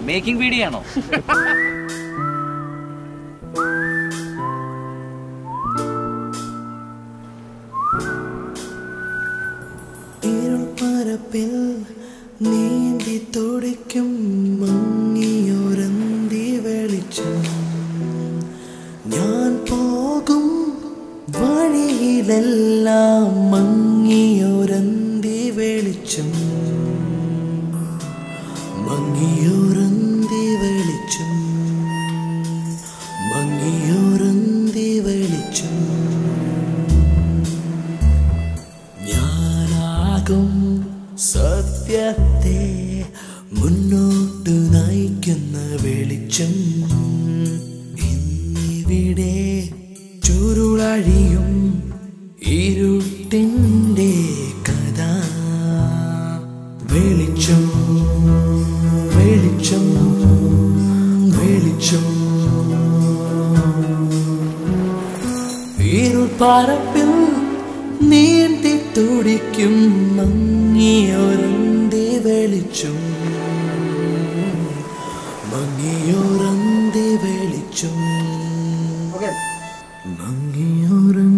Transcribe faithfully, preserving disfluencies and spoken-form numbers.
Making video ആണോ? ഇരുൾപ്പരപ്പിൽ നീന്തി തുടിക്കും മങ്ങിയൊരന്തി വെളിച്ചം. ഞാൻ പോകും വഴിയിലെല്ലാം മങ്ങിയൊരന്തി വെളിച്ചം. മങ്ങിയൊരന്തി വെളിച്ചം. മങ്ങിയൊരന്തി വെളിച്ചം. ഞാനാകും സത്യത്തെ മുന്നോട്ട് നയിക്കുന്ന വെളിച്ചം. ഇന്നിവിടെ ചുരുളഴിയും ഇരുട്ടിൻ്റെ കഥ. വെളിച്ചം വെളിച്ചം വെളിച്ചം. ഇരുൾപ്പരപ്പിൽ നീന്തി തുടിക്കും മങ്ങിയൊരന്തി വെളിച്ചം. മങ്ങിയൊരന്തി വെളിച്ചം. മങ്ങിയൊരന്തി